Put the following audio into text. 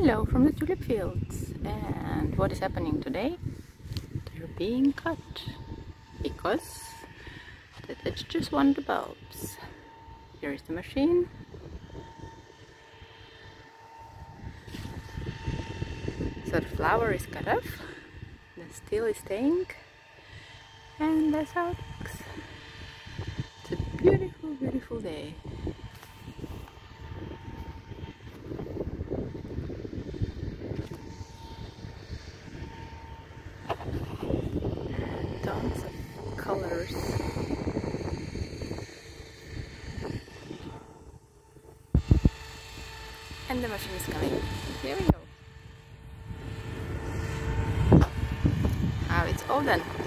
Hello from the tulip fields. And what is happening today? They're being cut because it's just one of the bulbs. Here is the machine. So the flower is cut off, the still is staying, and that's how it looks. It's a beautiful, beautiful day. Tons of colors. And the machine is coming. Here we go. Now it's all done.